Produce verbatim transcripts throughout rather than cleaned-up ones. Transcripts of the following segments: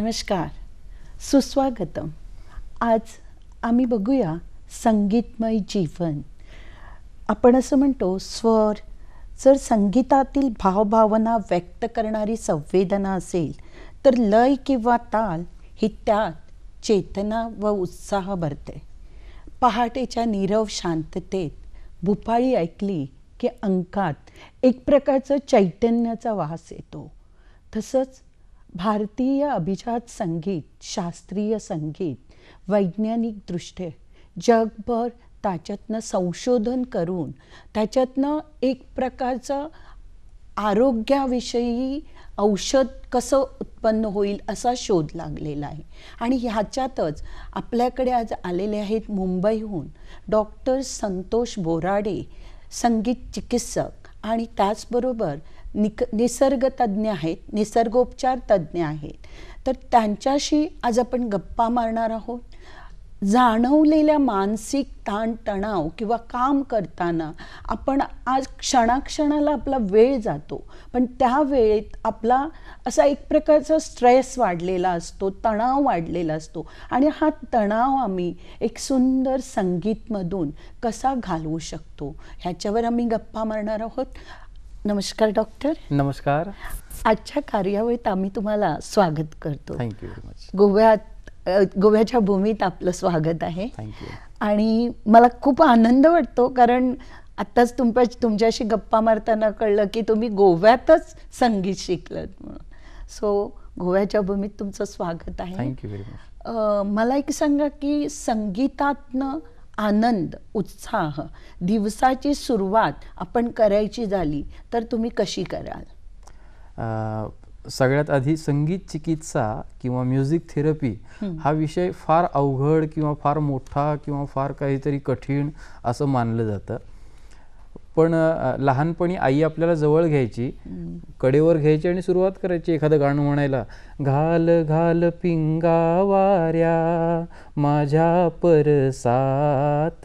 नमस्कार, सुस्वागतम. आज आम्ही बघूया संगीतमय जीवन. आपण असं म्हणतो स्वर, जर संगीतातील भावभावना व्यक्त करणारी संवेदना असेल तर लय किंवा ताल ही त्यात चेतना व उत्साह भरते. पहाटेच्या नीरव शांततेत भुपाळी ऐकली की अंकात एक प्रकारचं चैतन्याचा वास येतो. तसंच भारतीय अभिजात संगीत, शास्त्रीय संगीत वैज्ञानिकदृष्ट्या जगभर त्याच्यातनं संशोधन करून त्याच्यातनं एक प्रकारचं आरोग्याविषयी औषध कसं उत्पन्न होईल असा शोध लागलेला आहे. आणि ह्याच्यातच आपल्याकडे आज आलेले आहेत मुंबईहून डॉक्टर संतोष बोराडे, संगीत चिकित्सक आणि त्याचबरोबर निक निसर्गतज्ञ आहेत, निसर्गोपचार तज्ज्ञ आहेत. तर त्यांच्याशी आज आपण गप्पा मारणार आहोत. जाणवलेल्या मानसिक ताणतणाव किंवा काम करताना आपण आज क्षणाक्षणाला आपला वेळ जातो, पण त्या वेळेत आपला असा एक प्रकारचा स्ट्रेस वाढलेला असतो, तणाव वाढलेला असतो आणि हा तणाव आम्ही एक सुंदर संगीतमधून कसा घालवू शकतो ह्याच्यावर आम्ही गप्पा मारणार आहोत. नमस्कार डॉक्टर. नमस्कार. आजच्या कार्यावळीत आम्ही तुम्हाला स्वागत करतो. Thank you very much. गोव्यात गोव्याच्या भूमीत आपलं स्वागत आहे. थँक्यू. आणि मला खूप आनंद वाटतो कारण आत्ताच तुमच्या तुमच्याशी गप्पा मारताना कळलं की तुम्ही गोव्यातच संगीत शिकलत म्हणून. सो गोव्याच्या भूमीत तुमचं स्वागत आहे. Thank you very much. मला एक सांगा की संगीतातनं आनंद, उत्साह, दिवसाची सुरुवात आपण करायची झाली तर तुम्ही कशी कराल? सगळ्यात आधी संगीत चिकित्सा किंवा म्युझिक थेरपी हा विषय फार अवघड किंवा फार मोठा किंवा फार काहीतरी कठीण असं मानलं जातं. पण लहानपणी आई आपल्याला जवळ घ्यायची, कडेवर घ्यायची आणि सुरुवात करायची एखादं गाणं म्हणायला. घाल घाल पिंगा वाऱ्या माझ्या परसात,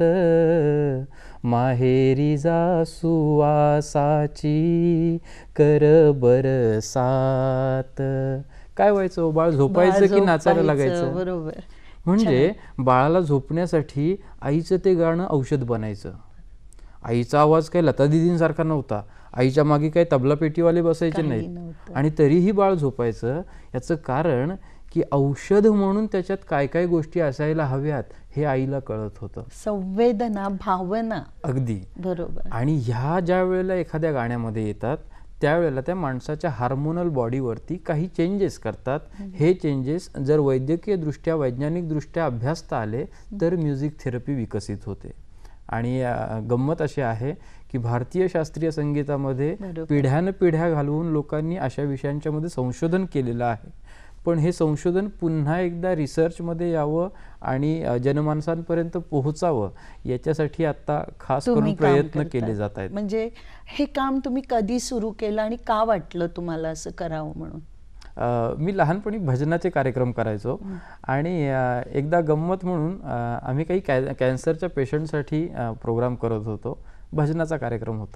माहेरी जा सुवासाची कर बरसात. काय व्हायचं, बाळ झोपायचं की नाचायला लागायचं? बरोबर. म्हणजे बाळाला झोपण्यासाठी आईचं ते गाणं औषध बनायचं. आईचा आवाज काही लता दिदींसारखा नव्हता, आईच्या मागे काही तबला पेटीवाले बसायचे नाहीत आणि तरीही बाळ झोपायचं. याचं कारण की औषध म्हणून त्याच्यात काय काय गोष्टी असायला हव्यात हे आईला कळत होतं. संवेदना, भावना. अगदी बरोबर. आणि ह्या ज्या वेळेला एखाद्या गाण्यामध्ये येतात त्यावेळेला त्या माणसाच्या हार्मोनल बॉडीवरती काही चेंजेस करतात. हे चेंजेस जर वैद्यकीय दृष्ट्या, वैज्ञानिक दृष्ट्या अभ्यासता आले तर म्युझिक थेरपी विकसित होते. आणि गंमत अशी आहे की भारतीय शास्त्रीय संगीतामध्ये पिढ्यान पिढ्या घालवून लोकांनी अशा विषयांच्यामध्ये संशोधन केलेलं आहे. पण हे संशोधन पुन्हा एकदा रिसर्चमध्ये यावं आणि जनमानसांपर्यंत पोहोचावं याच्यासाठी आता खास करून प्रयत्न केले जात आहेत. म्हणजे हे काम तुम्ही कधी सुरू केलं आणि का वाटलं तुम्हाला असं करावं म्हणून? मी लहानपणी भजनाचे कार्यक्रम करायचो आणि एकदा गंमत म्हणून आम्ही काही कॅ कॅन्सरच्या पेशंटसाठी प्रोग्राम करत होतो. भजनाचा कार्यक्रम होता.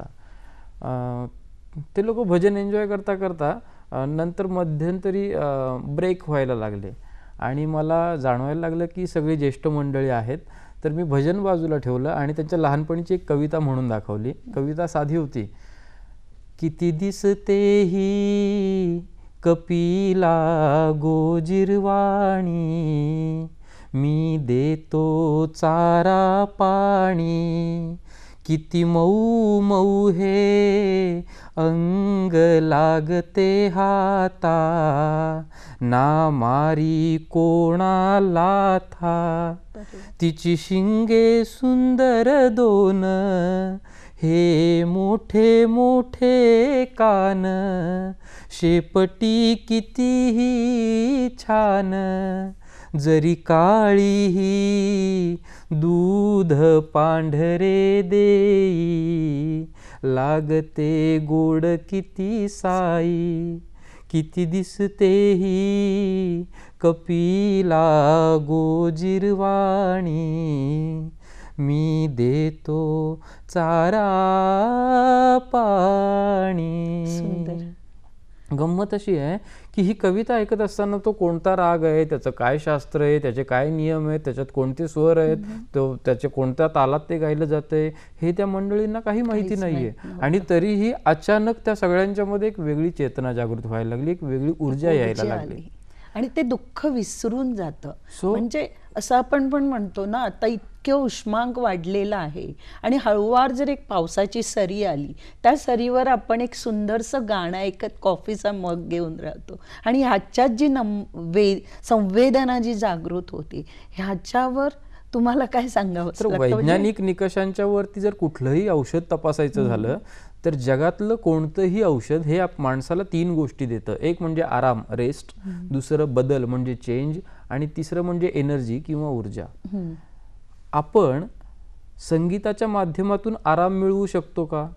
ते लोक भजन एन्जॉय करता करता नंतर मध्यंतरी ब्रेक व्हायला लागले आणि मला जाणवायला लागलं की सगळी ज्येष्ठ मंडळी आहेत. तर मी भजन बाजूला ठेवलं आणि त्यांच्या लहानपणीची एक कविता म्हणून दाखवली. कविता साधी होती. किती दिसते ही कपिला गोजिरवाणी, मी देतो चारा पाणी, किती मऊ मऊ हे अंग लागते हाता, ना मारी कोणाला था, तिची शिंगे सुंदर दोन, हे मोठे मोठे कान, शेपटी कितीही छान, जरी काळीही दूध पांढरे देई, लागते गोड किती साई, किती दिसते ही कपिला गोजिरवाणी, मी देतो चारा पाणी. सुंदर. गंमत अशी आहे की ही कविता ऐकत असताना तो कोणता राग आहे, त्याचं काय शास्त्र आहे, त्याचे काय नियम आहेत, त्याच्यात कोणते स्वर आहेत, तो त्याचे कोणत्या तालात ते गायलं जातंय, हे त्या मंडळींना काही माहिती नाहीये. आणि तरीही अचानक त्या सगळ्यांच्या मध्ये एक वेगळी चेतना जागृत व्हायला लागली, एक वेगळी ऊर्जा यायला लागली आणि ते दुःख विसरून जातं. म्हणजे असं आपण पण म्हणतो ना, आता इतकं उष्मांक वाढलेला आहे आणि हळूवार जर एक पावसाची सरी आली, त्या सरीवर आपण एक सुंदरसं गाणं ऐकत कॉफीचा मग घेऊन राहतो आणि ह्याच्यात जी नम वे संवेदना जी जागृत होती, ह्याच्यावर तुम्हाला काय सांगावं? तर वैज्ञानिक निकषांच्या वरती जर कुठलंही औषध तपासायचं झालं तर जगातलं कोणतंही औषध हे माणसाला तीन गोष्टी देतं. एक म्हणजे आराम, रेस्ट, दुसरं बदल म्हणजे चेंज, आणि तिसरं म्हणजे एनर्जी किंवा ऊर्जा. आपण संगीताच्या माध्यमातून आराम मिळवू शकतो का?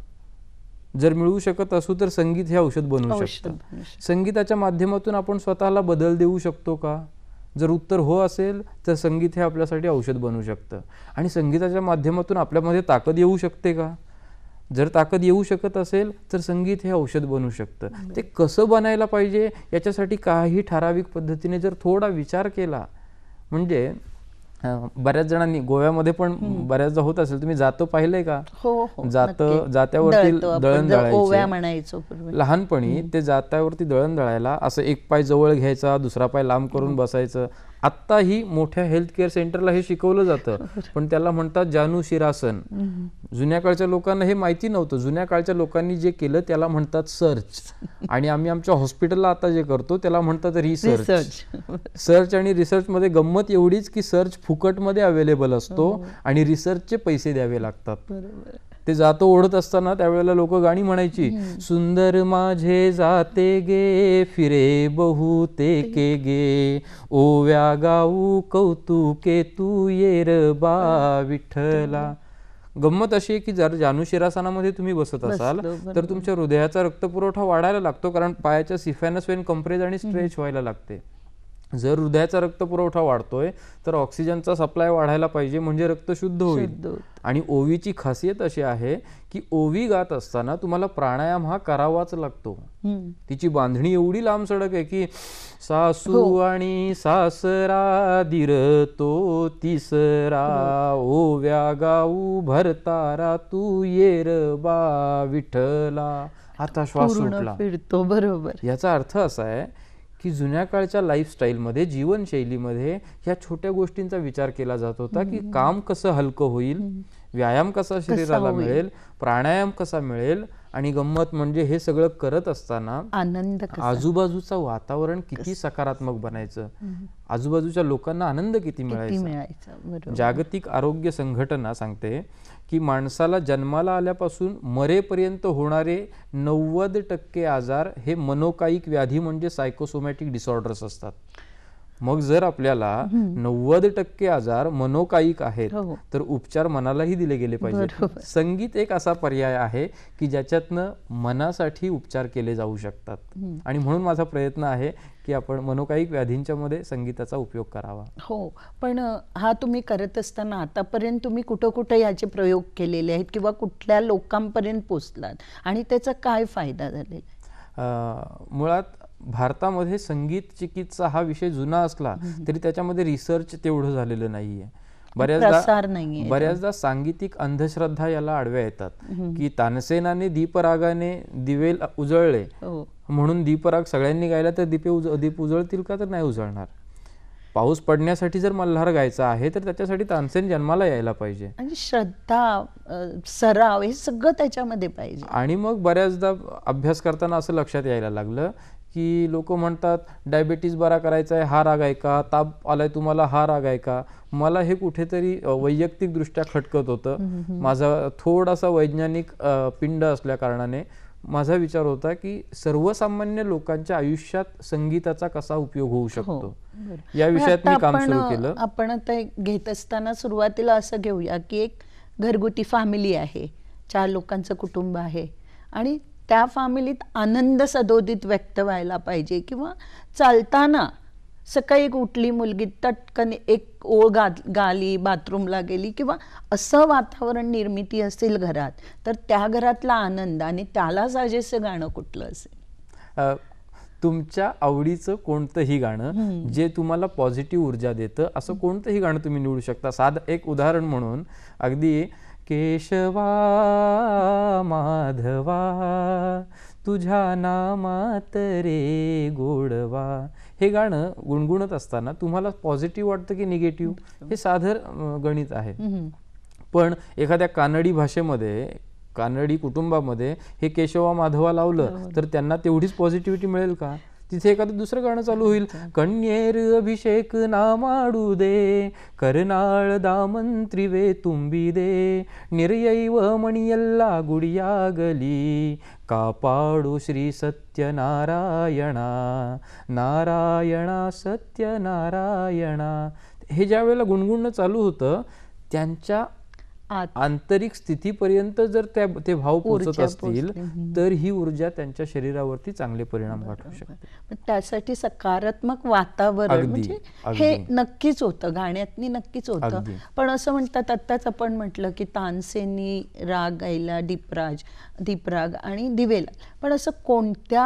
जर मिळवू शकत असू तर संगीत हे औषध बनवू शकतं. संगीताच्या माध्यमातून आपण स्वतःला बदल देऊ शकतो का? जर उत्तर हो असेल तर संगीत हे आपल्यासाठी औषध बनवू शकतं. आणि संगीताच्या माध्यमातून आपल्यामध्ये ताकद येऊ शकते का? जर ताकद येऊ शकत असेल तर संगीत हे औषध बनू शकतं. ते कसं बनायला पाहिजे याच्यासाठी काही ठराविक पद्धतीने जर थोडा विचार केला, म्हणजे बऱ्याच जणांनी गोव्यामध्ये पण बऱ्याचदा होत असेल, तुम्ही जातं पाहिलंय का? हो, जातं जात्यावरती दळण दळायचे. लहानपणी ते जात्यावरती दळण दळायला असं एक पाय जवळ घ्यायचा, दुसरा पाय लांब करून बसायचं. आत्ताही मोठ्या हेल्थ केअर सेंटरला हे शिकवलं जातं, पण त्याला म्हणतात जानू शिरासन. जुन्या काळच्या लोकांना हे माहिती नव्हतं. जुन्या काळच्या लोकांनी जे केलं त्याला म्हणतात सर्च, आणि आम्ही आमच्या हॉस्पिटलला आता जे करतो त्याला म्हणतात रिसर्च. सर्च आणि रिसर्च मध्ये गंमत एवढीच की सर्च फुकटमध्ये अवेलेबल असतो आणि रिसर्चचे पैसे द्यावे लागतात. ते जातो ओढत असताना त्यावेळेला लोक गाणी म्हणायची, सुंदर माझे जाते गे फिरे बहुते के गे, ओव्या गाऊ कौतुके तू येर बा विठ्ठला. गंमत अशी आहे की जर जानू शिरासनामध्ये तुम्ही बसत असाल तर तुमच्या हृदयाचा रक्तपुरवठा वाढायला लागतो, कारण पायाच्या सिफॅनस वेन कंप्रेस आणि स्ट्रेच व्हायला लागते. जर हृदयाचा रक्तपुरवठा वाढतोय तर ऑक्सिजनचा सप्लाय वाढायला पाहिजे, म्हणजे रक्त शुद्ध होईल. आणि ओवीची खासियत अशी आहे की ओवी गात असताना तुम्हाला प्राणायाम हा करावाच लागतो. तिची बांधणी एवढी लांब सडक आहे की सासू आणि सासरा धीर तो तिसरा, ओव्या गाऊ भरतारा तू येर बा विठ्ठला. आता श्वास सुटला फिरतो. बरोबर. याचा अर्थ असा आहे की जुन्या काळच्या लाईफस्टाईलमध्ये, जीवनशैलीमध्ये ह्या छोट्या गोष्टींचा विचार केला जात होता की काम कसं हलकं होईल, व्यायाम कसा शरीराला मिळेल, प्राणायाम कसा मिळेल. आणि गंमत म्हणजे हे सगळं करत असताना आनंद, आजूबाजूचं वातावरण किती सकारात्मक बनायचं, आजूबाजूच्या लोकांना आनंद किती मिळायचा. जागतिक आरोग्य संघटना सांगते की माणसाला जन्माला आल्यापासून मरेपर्यंत होणारे नव्वद टक्के आजार हे मनोकायिक व्याधी म्हणजे सायकोसोमॅटिक डिसऑर्डर्स असतात. मग जर आपल्याला नव्वद टक्के आजार मनोकायिक आहेत तर उपचार मनालाही दिले गेले पाहिजेत. संगीत एक असा पर्याय आहे की ज्याच्यातनं मनासाठी उपचार केले जाऊ शकतात. आणि म्हणून माझा प्रयत्न आहे की आपण मनोकायिक व्याधींच्या मध्ये संगीताचा उपयोग करावा. हो, पण हा तुम्ही करत असताना आतापर्यंत तुम्ही कुठं कुठं याचे प्रयोग केलेले आहेत किंवा कुठल्या लोकांपर्यंत पोहोचलात आणि त्याचा काय फायदा झालेला? मुळात भारतामध्ये संगीत चिकित्सा हा विषय जुना असला तरी त्याच्यामध्ये रिसर्च तेवढं झालेलं नाहीये. बऱ्याचदा बऱ्याचदा सांगीतिक अंधश्रद्धा याला आडव्या येतात की तानसेनाने दीपरागाने दिवे उजळले म्हणून दीपराग सगळ्यांनी गायला तर दीपे उज दीप उजळतील का? तर नाही उजळणार. पाऊस पडण्यासाठी जर मल्हार गायचा आहे तर त्याच्यासाठी तानसेन जन्माला यायला पाहिजे. आणि श्रद्धा, सराव हे सगळं त्याच्यामध्ये पाहिजे. आणि मग बऱ्याचदा अभ्यास करताना असं लक्षात यायला लागलं की लोक म्हणतात डायबिटीज बरा करायचा आहे हा राग आहे का, ताप आलाय तुम्हाला हा राग आहे का. मला हे कुठेतरी वैयक्तिकदृष्ट्या खटकत होतं. माझा थोडासा वैज्ञानिक पिंड असल्या कारणाने माझा विचार होता की सर्वसामान्य लोकांच्या आयुष्यात संगीताचा कसा उपयोग होऊ शकतो या विषयात मी काम सुरू केलं. आपण आता घेत असताना सुरुवातीला असं घेऊया की एक घरगुती फॅमिली आहे, चार लोकांचं कुटुंब आहे आणि त्या फॅमिलीत आनंद सदोदित व्यक्त व्हायला पाहिजे. किंवा चालताना सकाळी एक उठली मुलगी तटकन एक ओळ गा गाली बाथरूमला गेली किंवा असं वातावरण निर्मिती असेल घरात तर त्या घरातला आनंद आणि त्याला साजेसं गाणं कुठलं असेल? तुमच्या आवडीचं कोणतंही गाणं जे तुम्हाला पॉझिटिव्ह ऊर्जा देतं असं कोणतंही गाणं तुम्ही निवडू शकता. साधं एक उदाहरण म्हणून अगदी केशवा माधवा तुझ्या नामात रे गोडवा, हे गाणं गुणगुणत असताना तुम्हाला पॉझिटिव्ह वाटतं की निगेटिव्ह, हे साधं गणित आहे. पण एखाद्या कानडी भाषेमध्ये, कानडी कुटुंबामध्ये हे केशवा माधवा लावलं तर त्यांना तेवढीच पॉझिटिव्हिटी मिळेल का? तिथे एखादं दुसरं गाणं चालू होईल, कण्येर अभिषेक नामाडू दे करनाळ दामंत्री वे तुंबी दे निर्यैव मणियल्ला गुडियागली कापाडू श्री सत्यनारायणा नारायणा सत्यनारायणा. हे ज्या वेळेला गुणगुणणं चालू होतं त्यांच्या आंतरिक स्थितीपर्यंत जर त्या ते भाव पोहोचत असतील तर ही ऊर्जा त्यांच्या शरीरावरती चांगले परिणाम गाठवू शकते. त्यासाठी सकारात्मक वातावरण म्हणजे हे नक्कीच होतं, गाण्यातनी नक्कीच होतं. पण असं म्हणतात, आत्ताच आपण म्हटलं की तानसेनी राग गायला दीपराज दीपराग आणि दिवेला, पण असं कोणत्या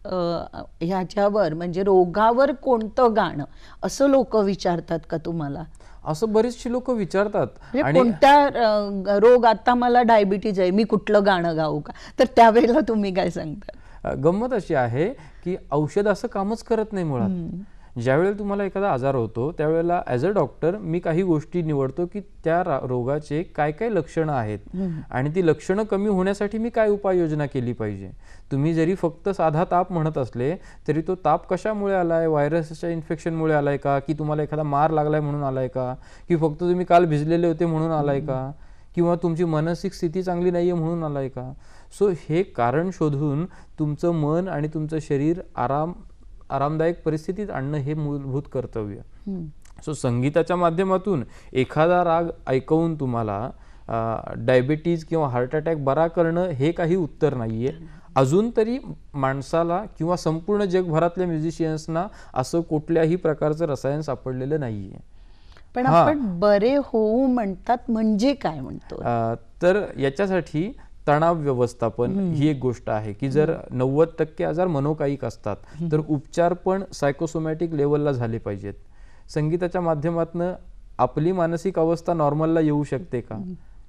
ह्याच्यावर म्हणजे रोगावर कोणतं गाणं असं लोक विचारतात का तुम्हाला? असं बरेचशी लोक विचारतात. आणि कोणत्या रोग, आता मला डायबिटीज आहे, मी कुठलं गाणं गाऊ का? तर त्यावेळेला तुम्ही काय सांगता? गंमत अशी आहे की औषध असं कामच करत नाही मुळात. ज्यावेळेला तुम्हाला एखादा आजार होतो त्यावेळेला ॲज अ डॉक्टर मी काही गोष्टी निवडतो की त्या रोगाचे काय काय लक्षणं आहेत आणि ती लक्षणं कमी होण्यासाठी मी काय उपाययोजना केली पाहिजे. तुम्ही जरी फक्त साधा ताप म्हणत असले तरी तो ताप कशामुळे आलाय, व्हायरसच्या इन्फेक्शनमुळे आलाय का, की तुम्हाला एखादा मार लागलाय म्हणून आलाय का, की फक्त तुम्ही काल भिजलेले होते म्हणून आलाय का, किंवा तुमची मानसिक स्थिती चांगली नाहीये म्हणून आलाय का. सो हे कारण शोधून तुमचं मन आणि तुमचं शरीर आराम आरामदायक परिस्थितीत आणणं हे मूलभूत कर्तव्य. सो संगीताच्या माध्यमातून एखादा राग ऐकवून तुम्हाला डायबिटीज किंवा हार्ट अटॅक बरा करणं हे काही उत्तर नाहीये. अजून तरी माणसाला किंवा संपूर्ण जगभरातल्या म्युझिशियन्सना असं कुठल्याही प्रकारचं रसायन सापडलेलं नाहीये. पण आपण बरे होऊ म्हणतात म्हणजे काय म्हणतो? तर याच्यासाठी तणाव व्यवस्थापन ही एक गोष्ट आहे की जर नव्वद टक्के आजार मनोकायिक असतात तर उपचार पण सायकोसोमॅटिक लेवलला झाले पाहिजेत. संगीताच्या माध्यमातून आपली मानसिक अवस्था नॉर्मलला येऊ शकते का?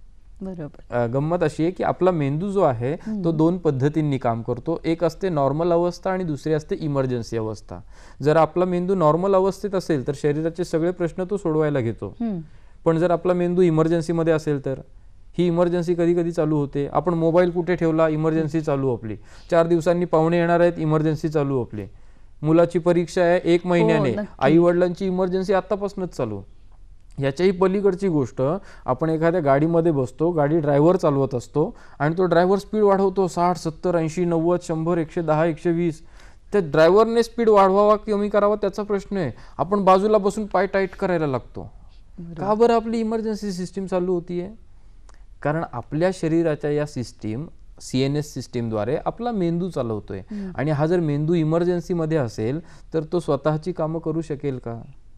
बरोबर. गंमत अशी आहे की आपला मेंदू जो आहे तो दोन पद्धतींनी काम करतो. एक असते नॉर्मल अवस्था आणि दुसरी असते इमर्जन्सी अवस्था. जर आपला मेंदू नॉर्मल अवस्थेत असेल तर शरीराचे सगळे प्रश्न तो सोडवायला घेतो. पण जर आपला मेंदू इमर्जन्सीमध्ये असेल तर ही इमर्जन्सी कधी कधी चालू होते. आपण मोबाईल कुठे ठेवला, इमर्जन्सी चालू आपली. चार दिवसांनी पाहुणे येणार आहेत, इमर्जन्सी चालू आपली. मुलाची परीक्षा आहे एक महिन्याने, आई वडिलांची इमर्जन्सी आतापासूनच चालू. याच्याही पलीकडची गोष्ट, आपण एखाद्या गाडीमध्ये बसतो, गाडी ड्रायव्हर चालवत असतो आणि तो ड्रायव्हर स्पीड वाढवतो साठ सत्तर ऐंशी नव्वद शंभर एकशे दहा एकशे वीस. त्या ड्रायव्हरने स्पीड वाढवावा कमी करावा त्याचा प्रश्न आहे. आपण बाजूला बसून पाय टाईट करायला लागतो. का बरं? आपली इमर्जन्सी सिस्टीम चालू होतीये. कारण आपल्या शरीराच्या या सिस्टीम सी एन एस सिस्टीमद्वारे आपला मेंदू चालवतोय आणि हा जर मेंदू इमर्जन्सीमध्ये असेल तर तो स्वतःची कामं करू शकेल का?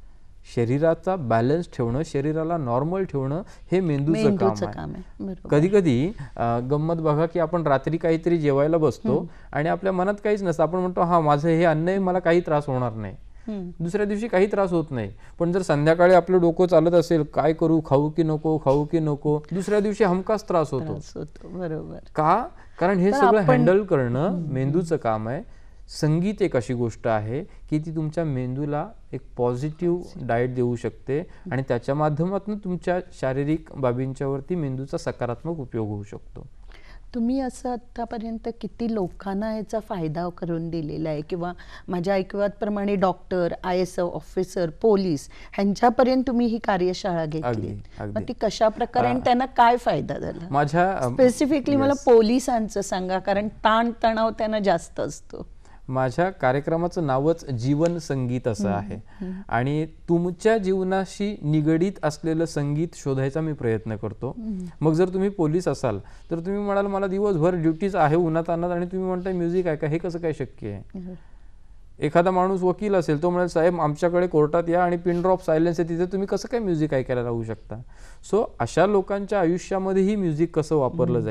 शरीराचा बॅलन्स ठेवणं, शरीराला नॉर्मल ठेवणं हे मेंदूचं काम आहे. कधी कधी गंमत बघा की आपण रात्री काहीतरी जेवायला बसतो आणि आपल्या मनात काहीच नसतं. आपण म्हणतो हा माझं हे अन्न आहे, मला काही त्रास होणार नाही. दुसऱ्या दिवशी काही त्रास होत नाही. पण जर संध्याकाळी आपलं डोकं चालत असेल काय करू, खाऊ की नको, खाऊ की नको, दुसऱ्या दिवशी हमखास त्रास होतो. बरोबर. का? कारण हे सगळं हँडल करणं मेंदूचं काम आहे. संगीत एक अशी गोष्ट आहे की ती तुमच्या मेंदूला एक पॉझिटिव्ह डाएट देऊ शकते आणि त्याच्या माध्यमातून तुमच्या शारीरिक बाबींच्यावरती मेंदूचा सकारात्मक उपयोग होऊ शकतो. तुम्ही असं आत्तापर्यंत किती लोकांना याचा फायदा करून दिलेला आहे, किंवा माझ्या ऐकवाप्रमाणे doctor, I S officer, police ह्यांच्यापर्यंत तुम्ही ही कार्यशाळा घेतली, मग ती कशा प्रकारे आणि त्यांना काय फायदा झाला? माझ्या स्पेसिफिकली मला पोलिसांचं सांगा, कारण ताण तणाव त्यांना जास्त असतो. माझ्या कार्यक्रमाचं नावच जीवन संगीत असं आहे आणि तुमच्या जीवनाशी निगडीत असलेलं संगीत शोधायचा मी प्रयत्न करतो. मग जर तुम्ही पोलीस असाल तर तुम्ही म्हणाल मला दिवसभर ड्युटीज आहे उन्हात आणत आणि तुम्ही म्हणताय म्युझिक आहे का, हे कसं काय शक्य आहे? एखादा माणूस वकील असेल, तो म्हणाल साहेब आमच्याकडे कोर्टात या आणि पिन ड्रॉप सायलेन्स आहे तिथे, तुम्ही कसं काय म्युझिक ऐकायला राहू शकता? सो अशा लोकांच्या आयुष्यामध्येही म्युझिक कसं वापरलं जाईल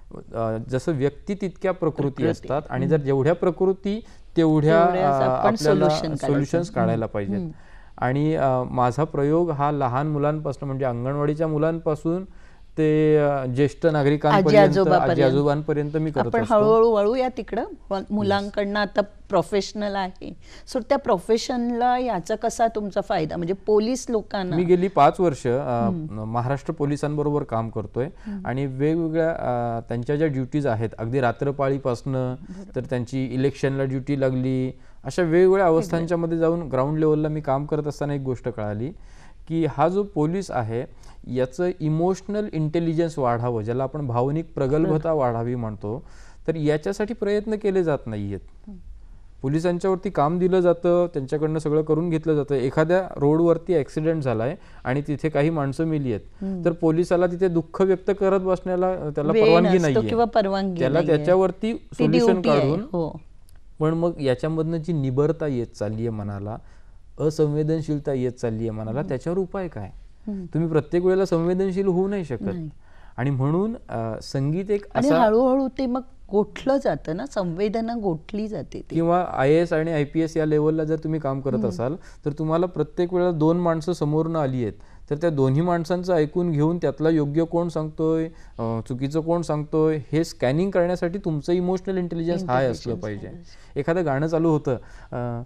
जसं व्यक्ती तितक्या प्रकृती असतात आणि जर जेवढ्या प्रकृती तेवढ्या आपल्याला सोल्युशन्स काढायला पाहिजेत. आणि माझा प्रयोग हा लहान मुलांपासून म्हणजे अंगणवाडीच्या मुलांपासून ते ज्येष्ठ नागरिकांपर्यंत आजी आजोबांपर्यंत मी करत आपण हळूहळू वळूया तिकडं मुलांकडनं. आता प्रोफेशनल आहे, सो त्या प्रोफेशनला याचा कसा तुमचा फायदा म्हणजे पोलीस लोकांना? मी गेली पाच वर्ष महाराष्ट्र पोलिसांबरोबर काम करतोय आणि वेगवेगळ्या त्यांच्या ज्या ड्युटीज आहेत, अगदी रात्रपाळीपासनं तर त्यांची इलेक्शनला ड्युटी लागली, अशा वेगवेगळ्या अवस्थांच्या मध्ये जाऊन ग्राउंड लेवलला मी काम करत असताना एक गोष्ट कळाली की हा जो पोलीस आहे याचं इमोशनल इंटेलिजन्स वाढावं, ज्याला आपण भावनिक प्रगल्भता वाढावी म्हणतो, तर याच्यासाठी प्रयत्न केले जात नाहीयेत. पोलिसांच्यावरती काम दिलं जातं, त्यांच्याकडनं सगळं करून घेतलं जातं. एखाद्या रोडवरती ऍक्सिडेंट झालाय आणि तिथे काही माणसं मेली आहेत, तर पोलिसाला तिथे दुःख व्यक्त करत बसण्याला त्याला परवानगी नाहीये, त्याला त्याच्यावरती सोल्युशन काढून. पण मग याच्यामधनं जी निबरता येत चालली आहे मनाला, असंवेदनशीलता येत चालली आहे मनाला, त्याच्यावर उपाय काय? तुम्ही प्रत्येक वेळेला संवेदनशील होऊ नाही शकत. आणि म्हणून संगीत एक आणि हळूहळू ते मग गोठलं जातं ना, संवेदना गोठली जाते. किंवा आय ए एस आणि आय पी एस या लेवलला जर तुम्ही काम करत असाल तर तुम्हाला प्रत्येक वेळेला दोन माणसं समोरनं आली आहेत, तर त्या दोन्ही माणसांचं ऐकून घेऊन त्यातला योग्य कोण सांगतोय, चुकीचं कोण सांगतोय, हे स्कॅनिंग करण्यासाठी तुमचं इमोशनल इंटेलिजन्स हाय असलं पाहिजे. एखादं गाणं चालू होतं,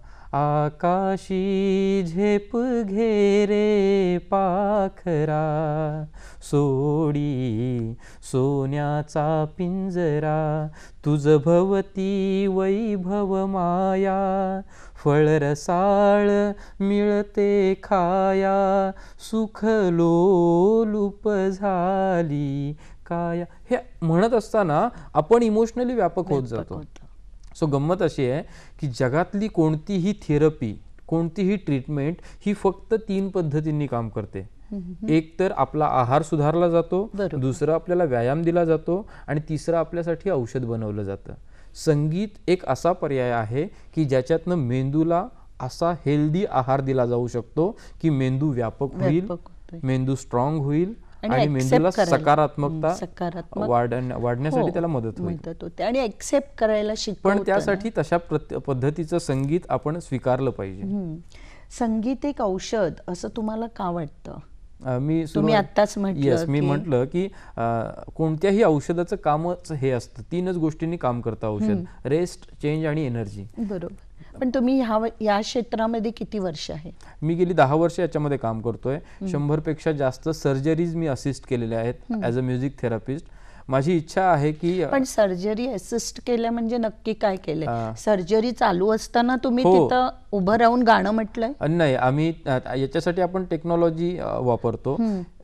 आकाशी झेप घेरे पाखरा सोडी सोन्याचा पिंजरा, तुझ भवती वैभव माया फळरसाळ मिळते खाया, सुख लोलूप झाली काया. हे म्हणत असताना आपण इमोशनली व्यापक होत जातो. सो गंमत अशी आहे की जगातली कोणतीही थेरपी, कोणतीही ट्रीटमेंट ही फक्त तीन पद्धतींनी काम करते. एक तर आपला आहार सुधारला जातो, दुसरा आपल्याला व्यायाम दिला जातो आणि तिसरं आपल्यासाठी औषध बनवलं जातं. संगीत एक असा पर्याय आहे की ज्याच्यातनं मेंदूला असा हेल्दी आहार दिला जाऊ शकतो की मेंदू व्यापक होईल, मेंदू स्ट्रॉंग होईल आणि मेंदूला सकारात्मकता वाढण्यासाठी त्याला मदत होईल आणि एक्सेप्ट करायला शिकवतं. पण त्यासाठी तशा पद्धतीचं संगीत आपण स्वीकारलं पाहिजे. संगीत एक औषध असं तुम्हाला का वाटतं? मी तुम्ही आत्ताच म्हटलं मी म्हटलं की कोणत्याही औषधाचं कामच हे असतं, तीनच गोष्टींनी काम करतं औषध, रेस्ट, चेंज आणि एनर्जी. बरोबर. पण तुम्ही ह्या या क्षेत्रामध्ये किती वर्ष आहे? मी गेली दहा वर्ष याच्यामध्ये काम करतोय. शंभर पेक्षा जास्त सर्जरीज मी असिस्ट केलेल्या आहेत ॲज अ म्युझिक थेरपिस्ट. माझी इच्छा आहे की पण सर्जरी असिस्ट केल्या म्हणजे नक्की काय केलंय? सर्जरी चालू असताना तुम्ही तिथं उभं राहून गाणं म्हटलंय? नाही, आम्ही याच्यासाठी आपण टेक्नॉलॉजी वापरतो.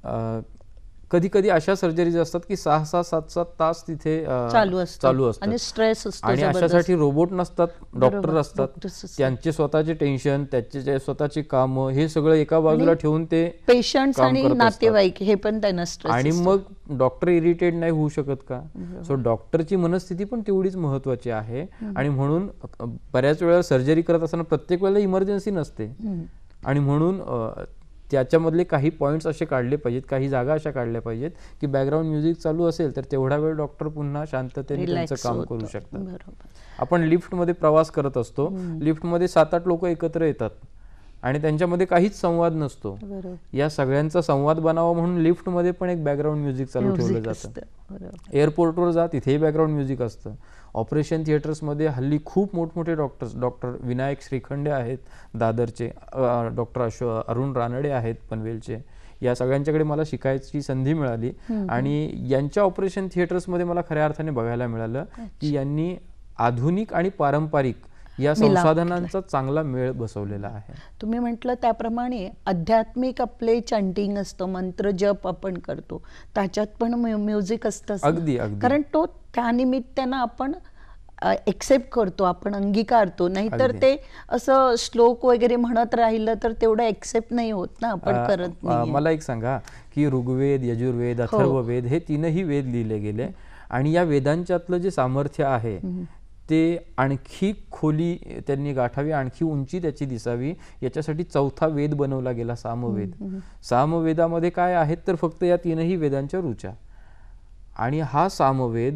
कधी कधी अशा सर्जरीज असतात की सहा सहा सात सात तास तिथे चालू असतात आणि स्ट्रेस असतो. आणि अशासाठी रोबोट नसतात, डॉक्टर असतात. त्यांचे स्वतःचे टेन्शन, त्याचे स्वतःची काम, हे सगळं एका बाजूला ठेवून ते पेशंट्स आणि नातेवाईक हे पण त्यांना स्ट्रेस. आणि मग डॉक्टर इरिटेट नाही होऊ शकत का? सो डॉक्टरची मनस्थिती पण तेवढीच महत्वाची आहे. आणि म्हणून बऱ्याच वेळा सर्जरी करत असताना प्रत्येक वेळेला इमर्जन्सी नसते आणि म्हणून त्याच्यामधले काही पॉईंट्स असे काढले पाहिजेत, काही जागा अशा काढल्या पाहिजेत की बॅकग्राऊंड म्युझिक चालू असेल तर तेवढा वेळ डॉक्टर पुन्हा शांततेने त्यांचं काम करू शकतात. आपण लिफ्टमध्ये प्रवास करत असतो, लिफ्टमध्ये सात आठ लोक एकत्र येतात आणि त्यांच्यामध्ये काहीच संवाद नसतो. या सगळ्यांचा संवाद बनावा म्हणून लिफ्टमध्ये पण एक बॅकग्राऊंड म्युझिक चालू ठेवलं जातं. एअरपोर्टवर जा, तिथेही बॅकग्राऊंड म्युझिक असतं. ऑपरेशन थिएटर्समध्ये हल्ली खूप मोठमोठे डॉक्टर्स, डॉक्टर विनायक श्रीखंडे आहेत दादरचे, डॉक्टर अशो अरुण रानडे आहेत पनवेलचे, या सगळ्यांच्याकडे मला शिकायची संधी मिळाली. आणि यांच्या ऑपरेशन थिएटर्समध्ये मला खऱ्या अर्थाने बघायला मिळालं की यांनी आधुनिक आणि पारंपरिक या संसाधनांचा चांगला मेळ बसवलेला आहे. तुम्ही म्हटलं त्याप्रमाणे आध्यात्मिक आपले चॅन्टिंग असतं, मंत्र जप आपण करतो, त्याच्यात पण म्युझिक असतं. अगदी अगदी. कारण तो त्यानिमित्तानं आपण एक्सेप्ट करतो, आपण अंगीकारतो. नाहीतर ते असं श्लोक वगैरे म्हणत राहिलं तर तेवढं एक्सेप्ट नाही होत ना, आपण करत नाही. मला एक सांगा की ऋग्वेद, यजुर्वेद, अथर्ववेद हे तीनही वेद लिहिले गेले आणि या वेदांच्यातलं जे सामर्थ्य आहे ते आणखी खोली त्यांनी गाठावी, आणखी उंची त्याची दिसावी, याच्यासाठी चौथा वेद बनवला गेला, सामवेद. सामवेदामध्ये काय आहेत तर फक्त या तीनही वेदांच्या ऋचा. आणि हा सामवेद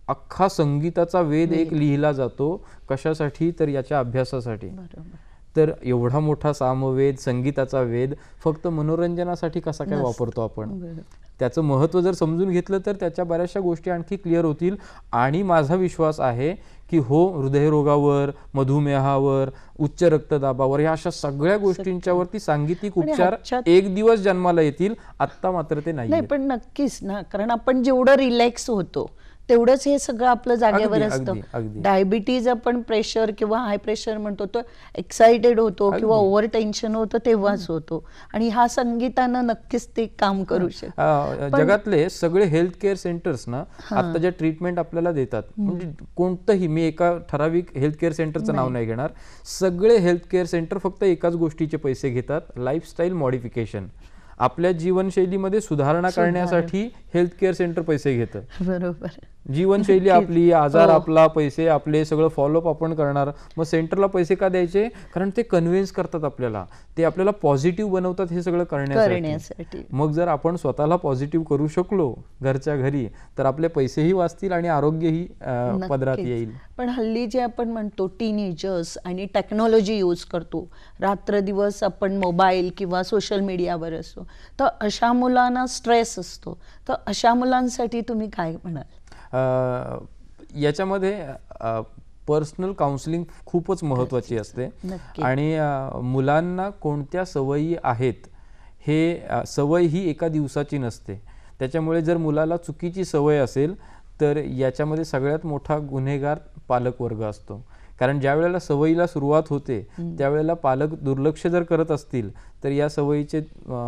अख्खा संगीताचा वेद एक लिहिला जातो. कशासाठी? तर याच्या अभ्यासासाठी. तर एवढा मोठा सामवेद, संगीताचा वेद फक्त मनोरंजनासाठी कसा काय वापरतो आपण? त्याचं महत्त्व जर समजून घेतलं तर त्याच्या बऱ्याचशा गोष्टी आणखी क्लिअर होतील. आणि माझा विश्वास आहे की हो, हृदयरोगावर, मधुमेहावर, उच्च रक्तदाबावर या अशा सगळ्या गोष्टींच्यावरती सांगीतिक उपचार एक दिवस जन्माला येतील. आत्ता मात्र ते नाही. पण नक्कीच ना, कारण आपण जेवढं रिलॅक्स होतो तेवढंच हे सगळं आपलं जागेवर असतं. डायबिटीज आपण प्रेशर किंवा हाय प्रेशर म्हणतो तो एक्साइटेड होतो किंवा ओव्हर टेन्शन होतं तेव्हाच होतो. आणि हा संगीतानं नक्कीच ते काम करू शकतो. जगातले सगळे हेल्थ केअर सेंटर्स ना आता जे ट्रीटमेंट आपल्याला देतात, म्हणजे कोणतंही, मी एका ठराविक हेल्थ केअर सेंटरचं नाव नाही घेणार, सगळे हेल्थ केअर सेंटर फक्त एकाच गोष्टीचे पैसे घेतात, लाईफस्टाईल मॉडिफिकेशन. आपल्या जीवनशैलीमध्ये सुधारणा करण्यासाठी हेल्थ केअर सेंटर पैसे घेतं. बरोबर. जीवनशैली आपली, आजार आपला, पैसे आपले, सगळं फॉलोअप आपण करणार. मग सेंटरला पैसे का द्यायचे? कारण ते कन्व्हिन्स करतात आपल्याला, ते आपल्याला पॉझिटिव्ह बनवतात हे सगळं करण्यासाठी. मग जर आपण स्वतःला पॉझिटिव्ह करू शकलो घरच्या घरी तर आपले पैसेही वाचतील आणि आरोग्यही पदरात येईल. पण हल्ली जे आपण म्हणतो टीनेजर्स आणि टेक्नॉलॉजी यूज करतो, रात्र दिवस आपण मोबाईल किंवा सोशल मीडियावर असतो, तर अशा मुलांना स्ट्रेस असतो. तर अशा मुलांसाठी तुम्ही काय म्हणाल? याच्यामध्ये पर्सनल काउन्सिलिंग खूपच महत्त्वाची असते. आणि मुलांना कोणत्या सवयी आहेत, हे सवय ही एका दिवसाची नसते. त्याच्यामुळे जर मुलाला चुकीची सवय असेल तर याच्यामध्ये सगळ्यात मोठा गुन्हेगार पालकवर्ग असतो. कारण ज्या वेळेला सवयीला सुरुवात होते त्यावेळेला पालक दुर्लक्ष जर करत असतील तर या सवयीचे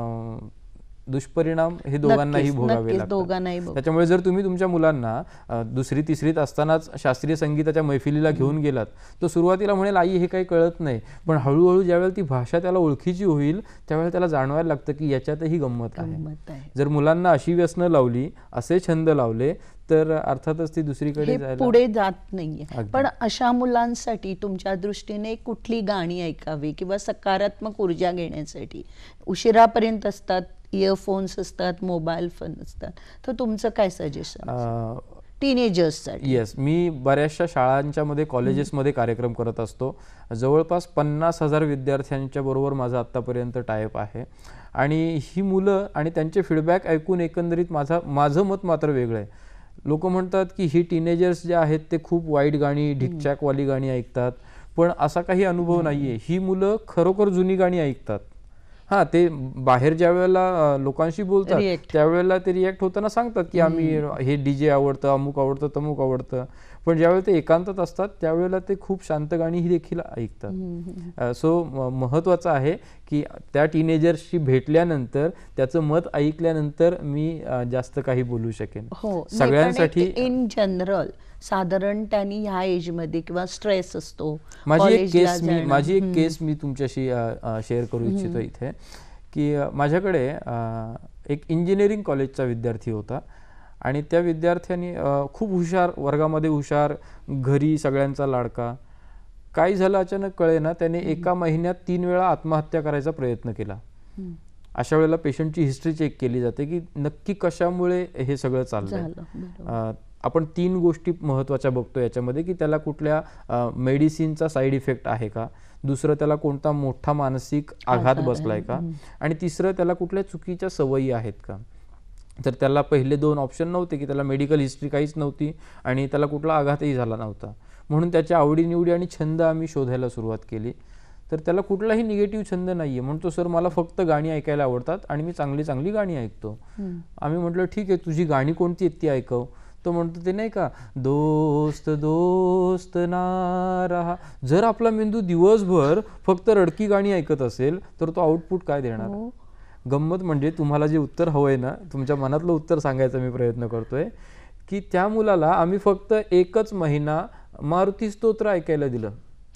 दुष्परिणाम हे दोघांनाही भोगावे लागतात. त्याच्यामुळे जर तुम्ही तुमच्या मुलांना दुसरी तिसरीत असतानाच शास्त्रीय संगीताच्या मैफिलीला घेऊन गेलात तर सुरुवातीला म्हणेल आई हे काही कळत नाही, पण हळूहळू ज्यावेळेला ती भाषा त्याला ओळखीची होईल त्यावेळेला त्याला जाणवायला लागतं की याच्यातही गंमत आहे. जर मुलांना अशी व्यसनं लावली, असे छंद लावले तर अर्थातच ती दुसरीकडे पुढे जात नाहीये. पण अशा मुलांसाठी तुमच्या दृष्टीने कुठली गाणी ऐकावी किंवा सकारात्मक ऊर्जा घेण्यासाठी? उशिरापर्यंत असतात, इयरफोन्स असतात, मोबाईल फोन असतात, तर तुमचं काय सजेशन टीनेजर्ससाठी? येस, मी बऱ्याचशा शाळांच्या मध्ये, कॉलेजेसमध्ये कार्यक्रम करत असतो. जवळपास पन्नास हजार विद्यार्थ्यांच्या बरोबर माझं आत्तापर्यंत टायअप आहे. आणि ही मुलं आणि त्यांचे फीडबॅक ऐकून एकंदरीत माझा माझं मत मात्र वेगळं आहे. लोक म्हणतात की ही टीनेजर्स जे आहेत ते खूप वाईट गाणी, ढिकचॅकवाली गाणी ऐकतात, पण असा काही अनुभव नाहीये. ही मुलं खरोखर जुनी गाणी ऐकतात. हां, ते बाहेर ज्या वेळेला लोकांशी बोलतात त्यावेळेला ते रिॲक्ट होताना सांगतात की आम्ही हे डीजे आवडतं, अमुक आवडतं, तमुक आवडतं, पण ज्यावेळेला ते एकांतात असतात त्यावेळेला ते खूप शांत गाणी ही देखील ऐकतात. सो महत्त्वाचं आहे की त्या टीनेजर्सशी भेटल्यानंतर त्याचं मत ऐकल्यानंतर मी जास्त काही बोलू शकेन. सगळ्यांसाठी इन जनरल साधारण त्यांनी ह्या एजमध्ये किंवा स्ट्रेस असतो. माझी एक केस मी माझी एक केस मी तुमच्याशी शेअर करू इच्छितो इथे, की माझ्याकडे एक इंजिनिअरिंग कॉलेजचा विद्यार्थी होता आणि त्या विद्यार्थ्याने खूप हुशार, वर्गामध्ये हुशार, घरी सगळ्यांचा लाडका. काय झालं अचानक कळेना, त्याने एका महिन्यात तीन वेळा आत्महत्या करायचा प्रयत्न केला. अशा वेळेला पेशंटची हिस्ट्री चेक केली जाते की नक्की कशामुळे हे सगळं चाललंय. आपण तीन गोष्टी महत्त्वाच्या बघतो याच्यामध्ये, की त्याला कुठल्या मेडिसिनचा साईड इफेक्ट आहे का, दुसरं त्याला कोणता मोठा मानसिक आघात बसलाय का, आणि तिसरं त्याला कुठल्या चुकीच्या सवयी आहेत का. तर त्याला पहिले दोन ऑप्शन नव्हते, की त्याला मेडिकल हिस्ट्री काहीच नव्हती आणि त्याला कुठला आघातही झाला नव्हता. म्हणून त्याच्या आवडीनिवडी आणि छंद आम्ही शोधायला सुरुवात केली. तर त्याला कुठलाही निगेटिव्ह छंद नाहीये. म्हणतो सर मला फक्त गाणी ऐकायला आवडतात आणि मी चांगली चांगली गाणी ऐकतो. आम्ही म्हटलं ठीक आहे, तुझी गाणी कोणती आहेत ती ऐकव. तो म्हणतो ते नाही का, दोस्त दोस्त ना रहा. जर आपला मेंदू दिवसभर फक्त रडकी गाणी ऐकत असेल तर तो आउटपुट काय देणार? गंमत म्हणजे तुम्हाला जे उत्तर हवंय ना, तुमच्या मनातलं उत्तर सांगायचा मी प्रयत्न करतोय, की त्या मुलाला आम्ही फक्त एकच महिना मारुती स्तोत्र ऐकायला दिलं.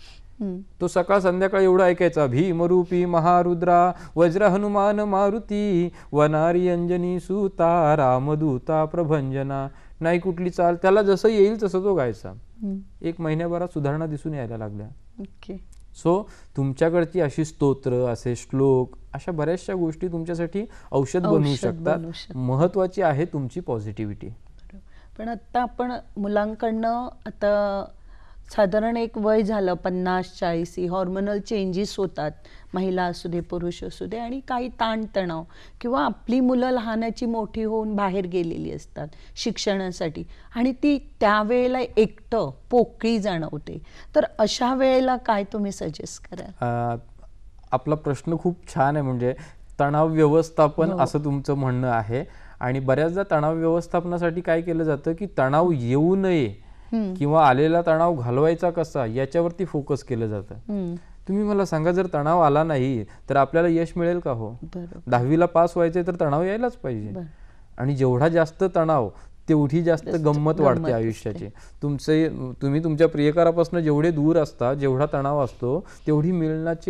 तो सकाळ संध्याकाळ एवढं ऐकायचा, भीमरूपी महारुद्रा वज्र हनुमान मारुती वनारी अंजनी सुता रामदूता प्रभंजना. नाही कुठली चाल, त्याला जसं येईल तसं तो गायचा. एक महिन्याभरात सुधारणा दिसून यायला लागल्या. सो तुमच्याकडची अशी स्तोत्र, असे श्लोक, अशा बऱ्याचशा गोष्टी तुमच्यासाठी औषध बनवू शकतात. महत्वाची आहे तुमची पॉझिटिव्हिटी. पण आता आपण मुलांकडनं आता साधारण एक वय झालं पन्नास चाळीस, हॉर्मोनल चेंजेस होतात, महिला असू दे पुरुष असू दे, आणि काही ताणतणाव किंवा आपली मुलं लहानाची मोठी होऊन बाहेर गेलेली असतात शिक्षणासाठी आणि ती त्यावेळेला एकटं पोकळी जाणवते. तर अशा वेळेला काय तुम्ही सजेस्ट कराल? आपला प्रश्न खूप छान आहे. म्हणजे तणाव व्यवस्थापन असं तुमचं म्हणणं आहे. आणि बऱ्याचदा तणाव व्यवस्थापनासाठी काय केलं जातं की तणाव येऊ नये किंवा आलेला तणाव घालवायचा कसा याच्यावरती फोकस केलं जातं. तुम्ही मला सांगा, जर तणाव आला नाही तर आपल्याला यश मिळेल का? हो, दहावीला पास व्हायचे तर तणाव यायलाच पाहिजे. आणि जेवढा जास्त तणाव तेवढी जास्त गंमत वाढते आयुष्याची. तुमचे तुम्ही तुमच्या प्रियकरापासून जेवढे दूर असता, जेवढा तणाव असतो तेवढी मिळण्याची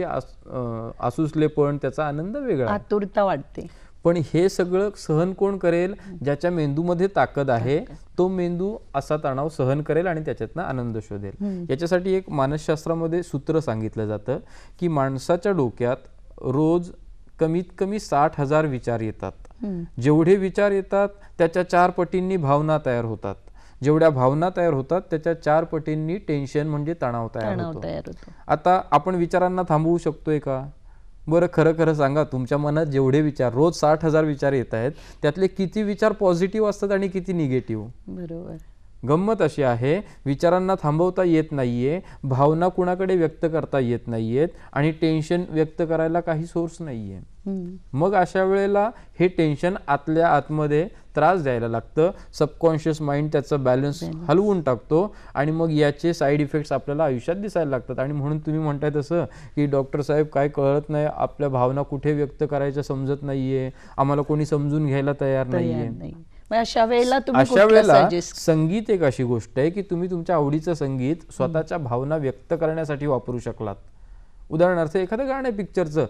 आसुसलेपण, त्याचा आनंद वेगळा, आतुरता वाटते. पण हे सगळं सहन कोण करेल? ज्याच्या मेंदूमध्ये ताकद आहे तो मेंदू असा तणाव सहन करेल आणि त्याच्यातनं आनंद शोधेल. याच्यासाठी एक मानसशास्त्रामध्ये सूत्र सांगितलं जातं की माणसाच्या डोक्यात रोज कमीत कमी साठ हजार विचार येतात. जेवढे विचार येतात त्याच्या चार पटींनी भावना तयार होतात. जेवढ्या भावना तयार होतात त्याच्या चार पटींनी टेन्शन म्हणजे तणाव तयार होतो. आता आपण विचारांना थांबवू शकतोय का? बरं, खरं खरं सांगा, तुमच्या मनात जेवढे विचार, रोज साठ हजार विचार येत आहेत, त्यातले किती विचार पॉझिटिव्ह असतात आणि किती निगेटिव्ह? बरोबर. गंमत अशी आहे, विचारांना थांबवता येत नाहीये, भावना कुणाकडे व्यक्त करता येत नाहीयेत आणि टेन्शन व्यक्त करायला काही सोर्स नाहीये. मग अशा वेळेला हे टेन्शन आतल्या आतमध्ये त्रास द्यायला लागतं. सबकॉन्शियस माइंड त्याचा बॅलन्स हलवून टाकतो आणि मग याचे साईड इफेक्ट्स आपल्याला आयुष्यात दिसायला लागतात. आणि म्हणून तुम्ही म्हणताय तसं की डॉक्टर साहेब काय कळत नाही, आपल्या भावना कुठे व्यक्त करायच्या समजत नाहीये, आम्हाला कोणी समजून घ्यायला तयार नाहीये. अशा वेळेला अशा वेळेला संगीत एक अशी गोष्ट आहे की तुम्ही तुमच्या आवडीचं संगीत स्वतःच्या भावना व्यक्त करण्यासाठी वापरू शकलात. उदाहरणार्थ एखादं गाणं आहे पिक्चरचं,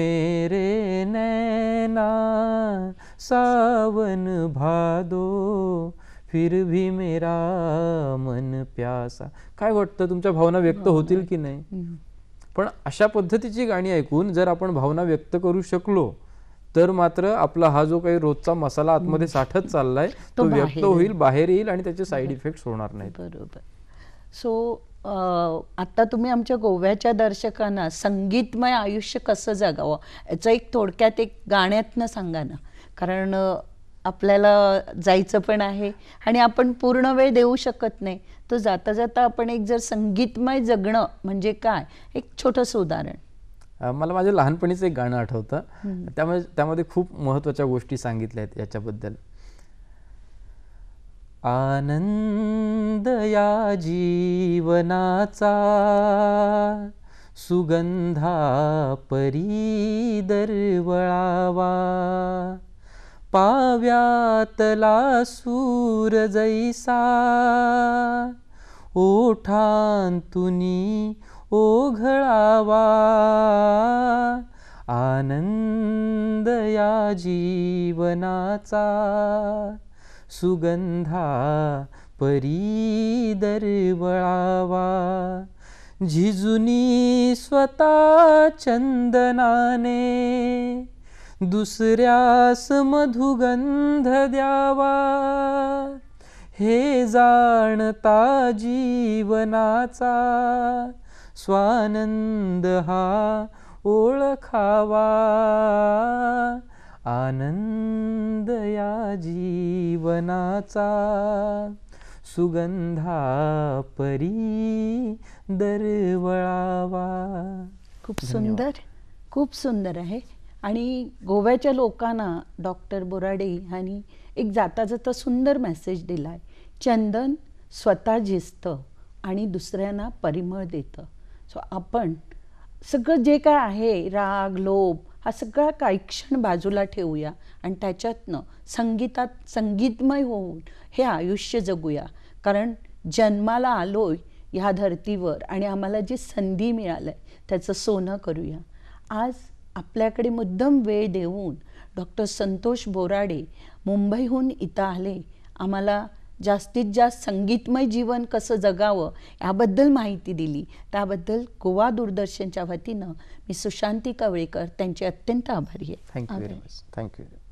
मेरे नैना सावन भादो फिर भी मेरा मन प्यासा. काय वाटतं, तुमच्या भावना व्यक्त होतील की नाही? पण अशा पद्धतीची गाणी ऐकून जर आपण भावना व्यक्त करू शकलो तर मात्र आपला हा जो काही रोजचा मसाला आतमध्ये साठत चाललाय तो व्यक्त होईल, बाहेर येईल आणि त्याचे साईड इफेक्ट्स होणार नाहीत. बरोबर. सो आता तुम्ही आमच्या गोव्याच्या दर्शकांना संगीतमय आयुष्य कसं जगावं याचं एक थोडक्यात एक गाण्यातनं सांगा ना, कारण आपल्याला जायचं पण आहे आणि आपण पूर्ण वेळ देऊ शकत नाही. तर जाता जाता आपण एक जर संगीतमय जगणं म्हणजे काय, एक छोटंसं उदाहरण. मला माझ्या लहानपणीचं एक गाणं आठवतं, त्यामध्ये त्यामध्ये खूप महत्त्वाच्या गोष्टी सांगितल्या आहेत याच्याबद्दल. आनंद या जीवनाचा सुगंधा परी दरवळावा, पाव्यातला सूर जैसा ओठांतुनी ओघळावा. आनंद या जीवनाचा सुगंधा परी दरवळावा, झिजुनी स्वतः चंदनाने दुसऱ्यास मधुगंध द्यावा. हे जाणता जीवनाचा स्वानंद हा ओळखावा. आनंद या जीवनाचा सुगंधा परी दरवळावा. खूप सुंदर, खूप सुंदर आहे. आणि गोव्याच्या लोकांना डॉक्टर बोराडे यांनी एक जाता जाता सुंदर मेसेज दिला आहे. चंदन स्वतः झिजतं आणि दुसऱ्यांना परिमळ देतं. सो आपण सगळं जे काय आहे, राग लोभ हा सगळा काही क्षण बाजूला ठेवूया आणि त्याच्यातनं संगीतात संगीतमय होऊन हे आयुष्य जगूया. कारण जन्माला आलोय ह्या धर्तीवर आणि आम्हाला जी संधी मिळाली त्याचं सोनं करूया. आज आपल्याकडे मुद्दाम वेळ देऊन डॉक्टर संतोष बोराडे मुंबईहून इथं आले, आम्हाला जास्तीत जास्त संगीतमय जीवन कसं जगावं याबद्दल माहिती दिली. त्याबद्दल गोवा दूरदर्शनच्या वतीनं मी सुशांती कवळेकर त्यांचे अत्यंत आभारी आहे. Thank you very much. थँक्यू.